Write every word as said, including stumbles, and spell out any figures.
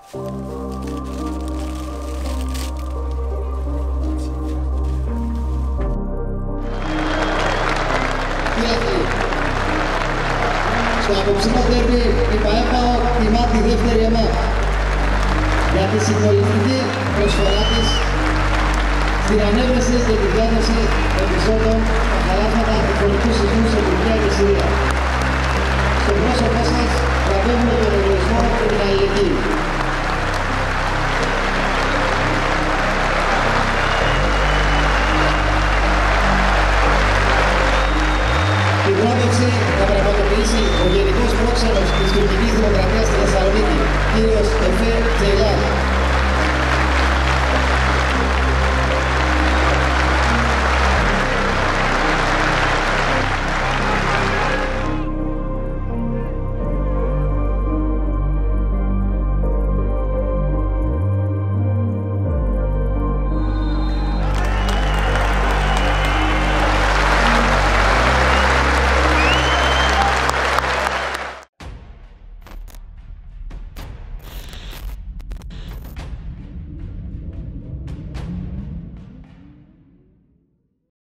Στο απόψινό ντέρμπι η ΠαΕΠΑΟ τιμά τη δεύτερη ΕΜΑ για τη συμπολιτική προσφορά της στην ανέβρεση και τη διάδοση επεισόδων τα χαλάσματα του πολιτικού σεισμού σε Τουρκία και Συρία. Στο πρόσωπό σας βραβεύουμε τον εγωισμό και την αλληλεγγύη. Την βράβευση θα πραγματοποιήσει ο Γενικός Πρόξενος της Τουρκικής Δημοκρατίας στη Θεσσαλονίκη, κύριος Εφέ Τζεϊλά.